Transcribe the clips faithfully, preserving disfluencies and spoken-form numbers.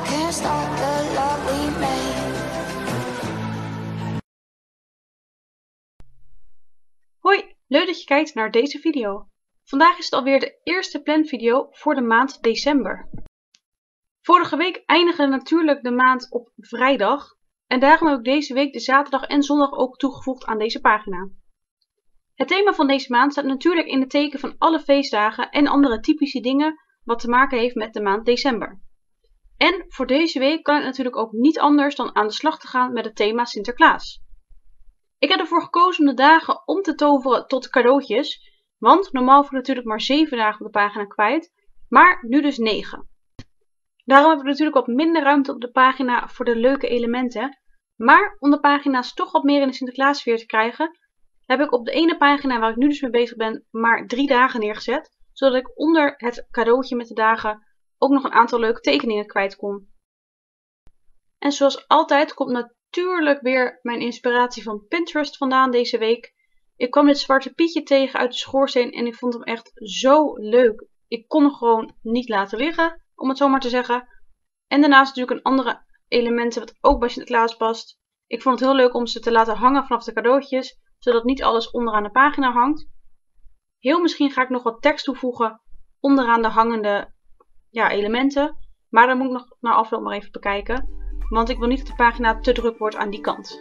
can't stop the love we made. Hoi, leuk dat je kijkt naar deze video. Vandaag is het alweer de eerste planvideo voor de maand december. Vorige week eindigde natuurlijk de maand op vrijdag en daarom heb ik deze week de zaterdag en zondag ook toegevoegd aan deze pagina. Het thema van deze maand staat natuurlijk in het teken van alle feestdagen en andere typische dingen wat te maken heeft met de maand december. En voor deze week kan het natuurlijk ook niet anders dan aan de slag te gaan met het thema Sinterklaas. Ik heb ervoor gekozen om de dagen om te toveren tot cadeautjes, want normaal voor natuurlijk maar zeven dagen op de pagina kwijt, maar nu dus negen. Daarom heb ik natuurlijk wat minder ruimte op de pagina voor de leuke elementen, maar om de pagina's toch wat meer in de Sinterklaasfeer te krijgen, heb ik op de ene pagina waar ik nu dus mee bezig ben maar drie dagen neergezet, zodat ik onder het cadeautje met de dagen ook nog een aantal leuke tekeningen kwijt kon. En zoals altijd komt natuurlijk weer mijn inspiratie van Pinterest vandaan deze week. Ik kwam dit zwarte pietje tegen uit de schoorsteen en ik vond hem echt zo leuk. Ik kon hem gewoon niet laten liggen, om het zo maar te zeggen. En daarnaast natuurlijk een andere elementen wat ook bij Sinterklaas past. Ik vond het heel leuk om ze te laten hangen vanaf de cadeautjes, zodat niet alles onderaan de pagina hangt. Heel misschien ga ik nog wat tekst toevoegen onderaan de hangende ja, elementen. Maar dan moet ik nog na afloop maar even bekijken. Want ik wil niet dat de pagina te druk wordt aan die kant.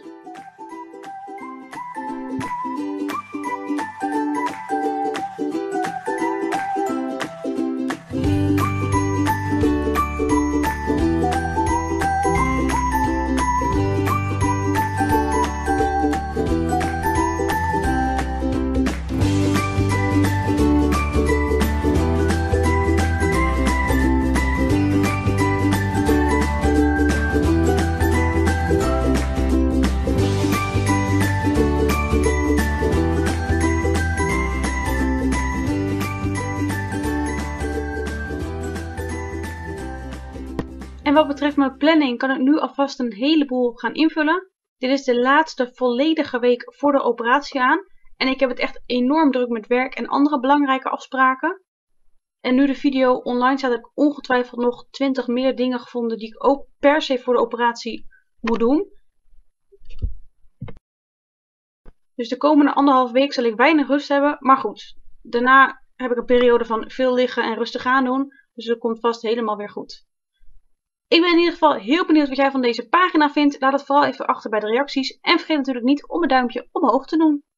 En wat betreft mijn planning kan ik nu alvast een heleboel gaan invullen. Dit is de laatste volledige week voor de operatie aan. En ik heb het echt enorm druk met werk en andere belangrijke afspraken. En nu de video online staat, heb ik ongetwijfeld nog twintig meer dingen gevonden die ik ook per se voor de operatie moet doen. Dus de komende anderhalf week zal ik weinig rust hebben. Maar goed, daarna heb ik een periode van veel liggen en rustig aan doen. Dus dat komt vast helemaal weer goed. Ik ben in ieder geval heel benieuwd wat jij van deze pagina vindt. Laat het vooral even achter bij de reacties. En vergeet natuurlijk niet om een duimpje omhoog te doen.